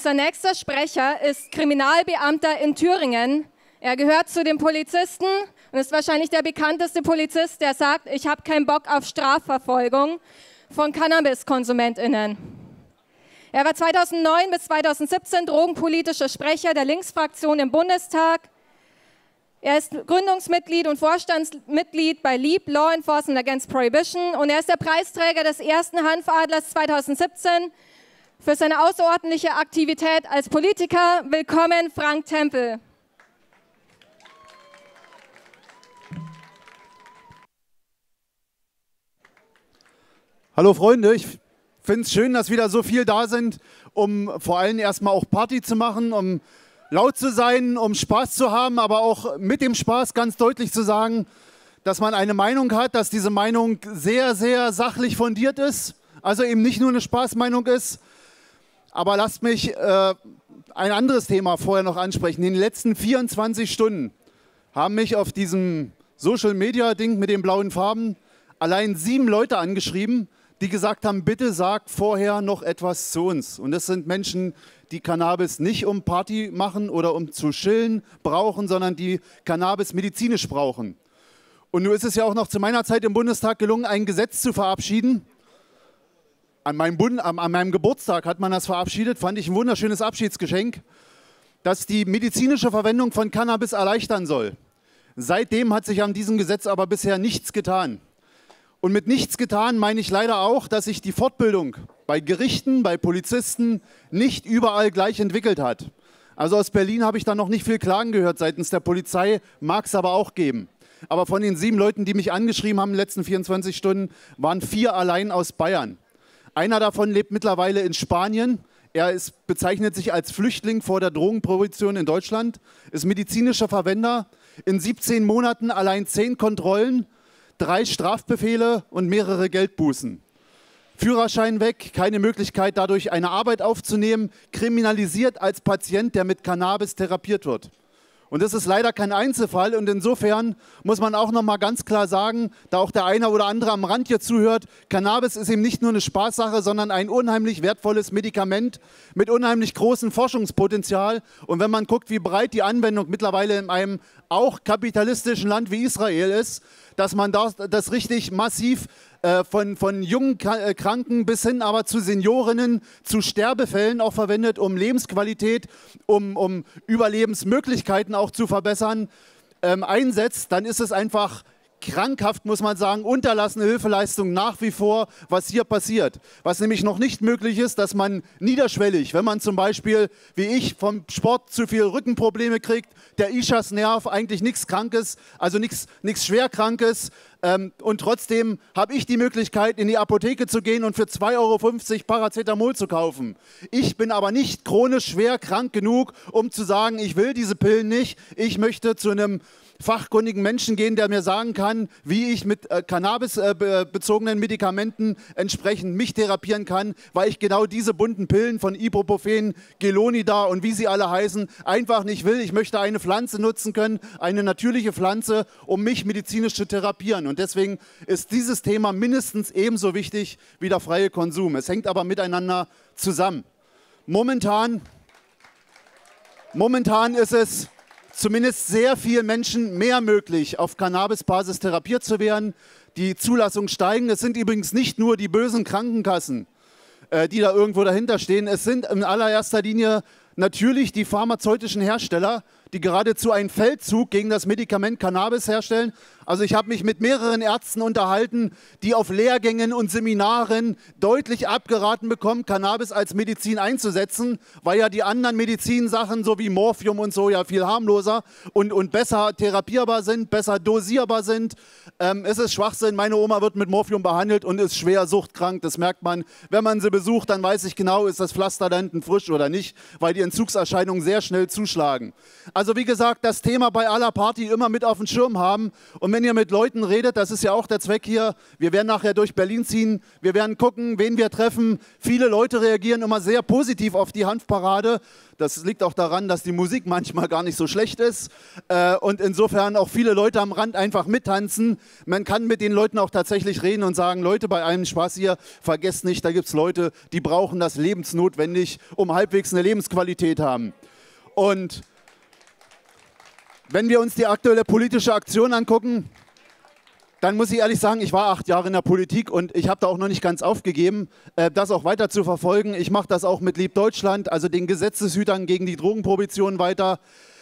Unser nächster Sprecher ist Kriminalbeamter in Thüringen. Er gehört zu den Polizisten und ist wahrscheinlich der bekannteste Polizist, der sagt, ich habe keinen Bock auf Strafverfolgung von Cannabis-KonsumentInnen. Er war 2009 bis 2017 drogenpolitischer Sprecher der Linksfraktion im Bundestag. Er ist Gründungsmitglied und Vorstandsmitglied bei LEAP, Law Enforcement Against Prohibition, und er ist der Preisträger des ersten Hanfadlers 2017 für seine außerordentliche Aktivität als Politiker. Willkommen, Frank Tempel. Hallo Freunde, ich finde es schön, dass wieder so viel da sind, um vor allem erstmal auch Party zu machen, um laut zu sein, um Spaß zu haben, aber auch mit dem Spaß ganz deutlich zu sagen, dass man eine Meinung hat, dass diese Meinung sehr, sehr sachlich fundiert ist, also eben nicht nur eine Spaßmeinung ist. Aber lasst mich ein anderes Thema vorher noch ansprechen. In den letzten 24 Stunden haben mich auf diesem Social-Media-Ding mit den blauen Farben allein 7 Leute angeschrieben, die gesagt haben, bitte sag vorher noch etwas zu uns. Und das sind Menschen, die Cannabis nicht um Party machen oder um zu chillen brauchen, sondern die Cannabis medizinisch brauchen. Und nun ist es ja auch noch zu meiner Zeit im Bundestag gelungen, ein Gesetz zu verabschieden. An meinem Geburtstag hat man das verabschiedet, fand ich ein wunderschönes Abschiedsgeschenk, das die medizinische Verwendung von Cannabis erleichtern soll. Seitdem hat sich an diesem Gesetz aber bisher nichts getan. Und mit nichts getan meine ich leider auch, dass sich die Fortbildung bei Gerichten, bei Polizisten nicht überall gleich entwickelt hat. Also aus Berlin habe ich da noch nicht viel Klagen gehört seitens der Polizei, mag es aber auch geben. Aber von den 7 Leuten, die mich angeschrieben haben in den letzten 24 Stunden, waren 4 allein aus Bayern. Einer davon lebt mittlerweile in Spanien. Er bezeichnet sich als Flüchtling vor der Drogenprohibition in Deutschland, ist medizinischer Verwender, in 17 Monaten allein 10 Kontrollen, 3 Strafbefehle und mehrere Geldbußen. Führerschein weg, keine Möglichkeit dadurch eine Arbeit aufzunehmen, kriminalisiert als Patient, der mit Cannabis therapiert wird. Und das ist leider kein Einzelfall und insofern muss man auch noch mal ganz klar sagen, da auch der eine oder andere am Rand hier zuhört, Cannabis ist eben nicht nur eine Spaßsache, sondern ein unheimlich wertvolles Medikament mit unheimlich großem Forschungspotenzial. Und wenn man guckt, wie breit die Anwendung mittlerweile in einem auch kapitalistischen Land wie Israel ist, dass man das richtig massiv von jungen Kranken bis hin aber zu Seniorinnen, zu Sterbefällen auch verwendet, um Lebensqualität, um Überlebensmöglichkeiten auch zu verbessern, einsetzt, dann ist es einfach krankhaft, muss man sagen, unterlassene Hilfeleistung nach wie vor, was hier passiert. Was nämlich noch nicht möglich ist, dass man niederschwellig, wenn man zum Beispiel, wie ich, vom Sport zu viel Rückenprobleme kriegt, der Ischiasnerv, eigentlich nichts Krankes, also nichts Schwerkrankes, und trotzdem habe ich die Möglichkeit, in die Apotheke zu gehen und für 2,50 € Paracetamol zu kaufen. Ich bin aber nicht chronisch schwer krank genug, um zu sagen, ich will diese Pillen nicht, ich möchte zu einem fachkundigen Menschen gehen, der mir sagen kann, wie ich mit Cannabis-bezogenen Medikamenten entsprechend mich therapieren kann, weil ich genau diese bunten Pillen von Ibuprofen, Gelonida und wie sie alle heißen, einfach nicht will. Ich möchte eine Pflanze nutzen können, eine natürliche Pflanze, um mich medizinisch zu therapieren. Und deswegen ist dieses Thema mindestens ebenso wichtig wie der freie Konsum. Es hängt aber miteinander zusammen. Momentan ist es zumindest sehr vielen Menschen mehr möglich, auf Cannabis-Basis therapiert zu werden. Die Zulassungen steigen. Es sind übrigens nicht nur die bösen Krankenkassen, die da irgendwo dahinter stehen. Es sind in allererster Linie natürlich die pharmazeutischen Hersteller, die geradezu einen Feldzug gegen das Medikament Cannabis herstellen. Also ich habe mich mit mehreren Ärzten unterhalten, die auf Lehrgängen und Seminaren deutlich abgeraten bekommen, Cannabis als Medizin einzusetzen, weil ja die anderen Medizinsachen, so wie Morphium und so, ja viel harmloser und besser therapierbar sind, besser dosierbar sind. Es ist Schwachsinn, meine Oma wird mit Morphium behandelt und ist schwer suchtkrank, das merkt man. Wenn man sie besucht, dann weiß ich genau, ist das Pflaster da hinten frisch oder nicht, weil die Entzugserscheinungen sehr schnell zuschlagen. Also wie gesagt, das Thema bei aller Party immer mit auf dem Schirm haben. Und wenn ihr mit Leuten redet, das ist ja auch der Zweck hier, wir werden nachher durch Berlin ziehen, wir werden gucken, wen wir treffen. Viele Leute reagieren immer sehr positiv auf die Hanfparade. Das liegt auch daran, dass die Musik manchmal gar nicht so schlecht ist und insofern auch viele Leute am Rand einfach mittanzen. Man kann mit den Leuten auch tatsächlich reden und sagen, Leute, bei allem Spaß hier, vergesst nicht, da gibt es Leute, die brauchen das lebensnotwendig, um halbwegs eine Lebensqualität haben. Und wenn wir uns die aktuelle politische Aktion angucken, dann muss ich ehrlich sagen, ich war 8 Jahre in der Politik und ich habe da auch noch nicht ganz aufgegeben, das auch weiter zu verfolgen. Ich mache das auch mit Lieb Deutschland, also den Gesetzeshütern gegen die Drogenprohibition weiter.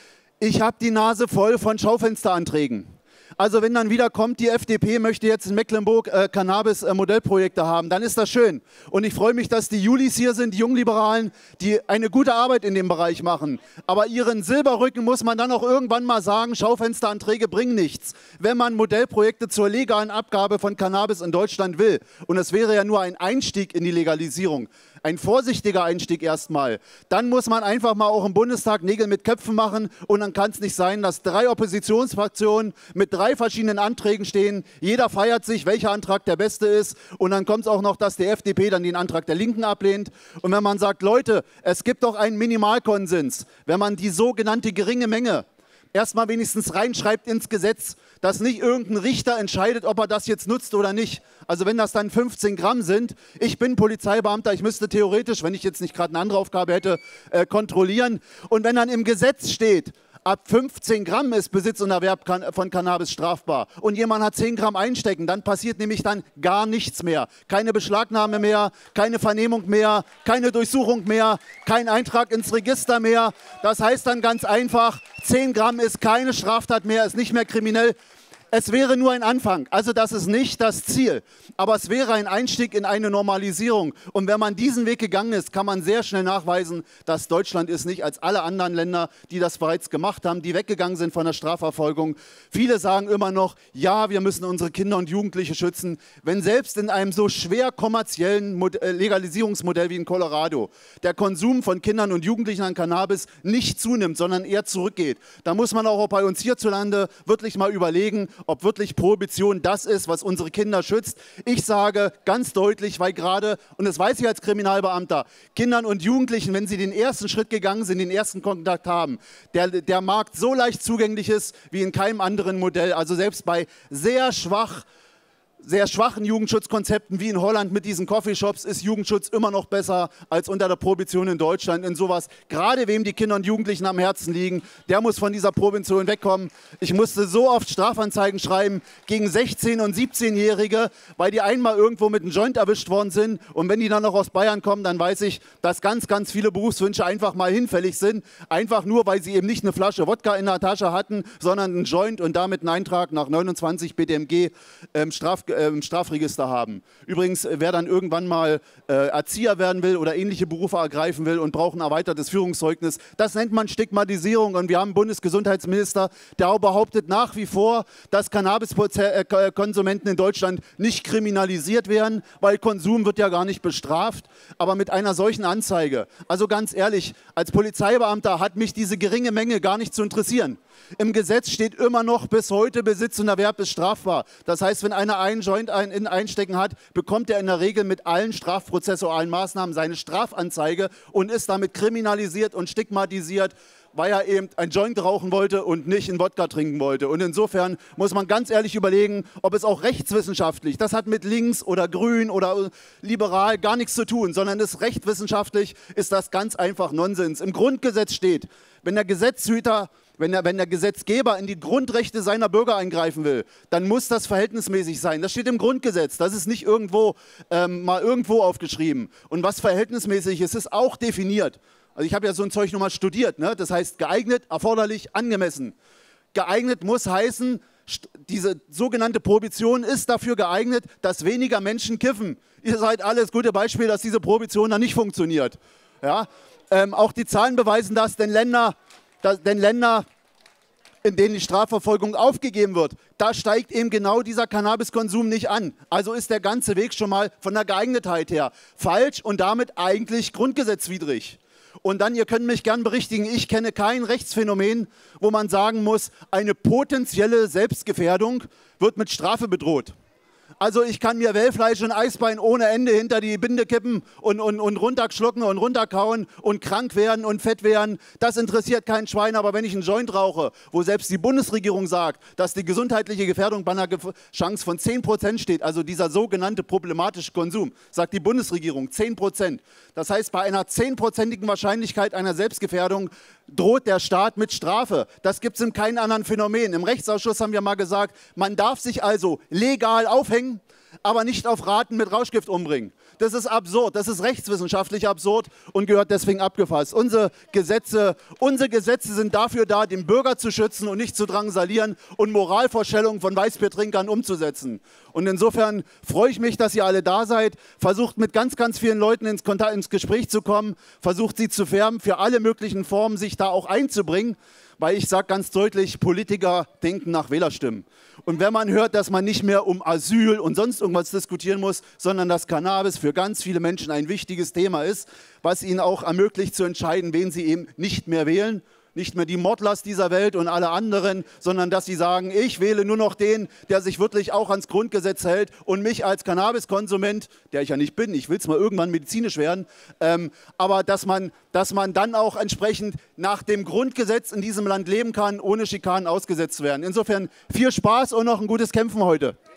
Ich habe die Nase voll von Schaufensteranträgen. Also wenn dann wieder kommt, die FDP möchte jetzt in Mecklenburg Cannabis-Modellprojekte haben, dann ist das schön. Und ich freue mich, dass die Julis hier sind, die Jungliberalen, die eine gute Arbeit in dem Bereich machen. Aber ihren Silberrücken muss man dann auch irgendwann mal sagen, Schaufensteranträge bringen nichts. Wenn man Modellprojekte zur legalen Abgabe von Cannabis in Deutschland will, und es wäre ja nur ein Einstieg in die Legalisierung, ein vorsichtiger Einstieg erstmal, dann muss man einfach mal auch im Bundestag Nägel mit Köpfen machen und dann kann es nicht sein, dass 3 Oppositionsfraktionen mit 3 verschiedenen Anträgen stehen, jeder feiert sich, welcher Antrag der beste ist und dann kommt es auch noch, dass die FDP dann den Antrag der Linken ablehnt und wenn man sagt, Leute, es gibt doch einen Minimalkonsens, wenn man die sogenannte geringe Menge erstmal wenigstens reinschreibt ins Gesetz, dass nicht irgendein Richter entscheidet, ob er das jetzt nutzt oder nicht. Also wenn das dann 15 Gramm sind, ich bin Polizeibeamter, ich müsste theoretisch, wenn ich jetzt nicht gerade eine andere Aufgabe hätte, kontrollieren. Und wenn dann im Gesetz steht, ab 15 Gramm ist Besitz und Erwerb von Cannabis strafbar und jemand hat 10 Gramm einstecken, dann passiert nämlich dann gar nichts mehr. Keine Beschlagnahme mehr, keine Vernehmung mehr, keine Durchsuchung mehr, kein Eintrag ins Register mehr. Das heißt dann ganz einfach, 10 Gramm ist keine Straftat mehr, ist nicht mehr kriminell. Es wäre nur ein Anfang, also das ist nicht das Ziel, aber es wäre ein Einstieg in eine Normalisierung. Und wenn man diesen Weg gegangen ist, kann man sehr schnell nachweisen, dass Deutschland ist nicht als alle anderen Länder, die das bereits gemacht haben, die weggegangen sind von der Strafverfolgung. Viele sagen immer noch, ja, wir müssen unsere Kinder und Jugendliche schützen, wenn selbst in einem so schwer kommerziellen Legalisierungsmodell wie in Colorado der Konsum von Kindern und Jugendlichen an Cannabis nicht zunimmt, sondern eher zurückgeht. Da muss man auch bei uns hierzulande wirklich mal überlegen, ob wirklich Prohibition das ist, was unsere Kinder schützt. Ich sage ganz deutlich, weil gerade, und das weiß ich als Kriminalbeamter, Kindern und Jugendlichen, wenn sie den ersten Schritt gegangen sind, den ersten Kontakt haben, der Markt so leicht zugänglich ist wie in keinem anderen Modell. Also selbst bei sehr schwachen Jugendschutzkonzepten wie in Holland mit diesen Coffeeshops ist Jugendschutz immer noch besser als unter der Prohibition in Deutschland. In sowas, gerade wem die Kinder und Jugendlichen am Herzen liegen, der muss von dieser Prohibition wegkommen. Ich musste so oft Strafanzeigen schreiben gegen 16- und 17-Jährige, weil die einmal irgendwo mit einem Joint erwischt worden sind. Und wenn die dann noch aus Bayern kommen, dann weiß ich, dass ganz, ganz viele Berufswünsche einfach mal hinfällig sind. Einfach nur, weil sie eben nicht eine Flasche Wodka in der Tasche hatten, sondern einen Joint und damit einen Eintrag nach 29 BDMG im Strafregister haben. Übrigens, wer dann irgendwann mal Erzieher werden will oder ähnliche Berufe ergreifen will und braucht ein erweitertes Führungszeugnis, das nennt man Stigmatisierung. Und wir haben einen Bundesgesundheitsminister, der auch behauptet nach wie vor, dass Cannabiskonsumenten in Deutschland nicht kriminalisiert werden, weil Konsum wird ja gar nicht bestraft. Aber mit einer solchen Anzeige, also ganz ehrlich, als Polizeibeamter hat mich diese geringe Menge gar nicht zu interessieren. Im Gesetz steht immer noch bis heute, Besitz und Erwerb ist strafbar. Das heißt, wenn einer einen Joint einstecken hat, bekommt er in der Regel mit allen strafprozessualen Maßnahmen seine Strafanzeige und ist damit kriminalisiert und stigmatisiert, weil er eben ein Joint rauchen wollte und nicht einen Wodka trinken wollte. Und insofern muss man ganz ehrlich überlegen, ob es auch rechtswissenschaftlich, das hat mit links oder grün oder liberal gar nichts zu tun, sondern ist rechtswissenschaftlich, ist das ganz einfach Nonsens. Im Grundgesetz steht, wenn der Gesetzgeber in die Grundrechte seiner Bürger eingreifen will, dann muss das verhältnismäßig sein. Das steht im Grundgesetz, das ist nicht irgendwo mal irgendwo aufgeschrieben. Und was verhältnismäßig ist, ist auch definiert. Also ich habe ja so ein Zeug nochmal studiert, ne? Das heißt geeignet, erforderlich, angemessen. Geeignet muss heißen, diese sogenannte Prohibition ist dafür geeignet, dass weniger Menschen kiffen. Ihr seid alle das gute Beispiel, dass diese Prohibition dann nicht funktioniert. Ja? Auch die Zahlen beweisen das, denn Länder, in denen die Strafverfolgung aufgegeben wird, da steigt eben genau dieser Cannabiskonsum nicht an. Also ist der ganze Weg schon mal von der Geeignetheit her falsch und damit eigentlich grundgesetzwidrig. Und dann, ihr könnt mich gern berichtigen, ich kenne kein Rechtsphänomen, wo man sagen muss, eine potenzielle Selbstgefährdung wird mit Strafe bedroht. Also ich kann mir Wellfleisch und Eisbein ohne Ende hinter die Binde kippen und runterschlucken und runterkauen und krank werden und fett werden. Das interessiert kein Schwein, aber wenn ich einen Joint rauche, wo selbst die Bundesregierung sagt, dass die gesundheitliche Gefährdung bei einer Chance von 10% steht, also dieser sogenannte problematische Konsum, sagt die Bundesregierung 10%. Das heißt, bei einer 10%igen Wahrscheinlichkeit einer Selbstgefährdung droht der Staat mit Strafe. Das gibt es in keinem anderen Phänomen. Im Rechtsausschuss haben wir mal gesagt, man darf sich also legal aufhängen, aber nicht auf Raten mit Rauschgift umbringen. Das ist absurd, das ist rechtswissenschaftlich absurd und gehört deswegen abgefasst. Unsere Gesetze sind dafür da, den Bürger zu schützen und nicht zu drangsalieren und Moralvorstellungen von Weißbiertrinkern umzusetzen. Und insofern freue ich mich, dass ihr alle da seid. Versucht mit ganz, ganz vielen Leuten ins Gespräch zu kommen, versucht sie zu färben, für alle möglichen Formen sich da auch einzubringen. Weil ich sage ganz deutlich, Politiker denken nach Wählerstimmen. Und wenn man hört, dass man nicht mehr um Asyl und sonst irgendwas diskutieren muss, sondern dass Cannabis für ganz viele Menschen ein wichtiges Thema ist, was ihnen auch ermöglicht zu entscheiden, wen sie eben nicht mehr wählen, nicht mehr die Mordlers dieser Welt und alle anderen, sondern dass sie sagen, ich wähle nur noch den, der sich wirklich auch ans Grundgesetz hält und mich als Cannabiskonsument, der ich ja nicht bin, ich will es mal irgendwann medizinisch werden, aber dass man dann auch entsprechend nach dem Grundgesetz in diesem Land leben kann, ohne Schikanen ausgesetzt zu werden. Insofern viel Spaß und noch ein gutes Kämpfen heute.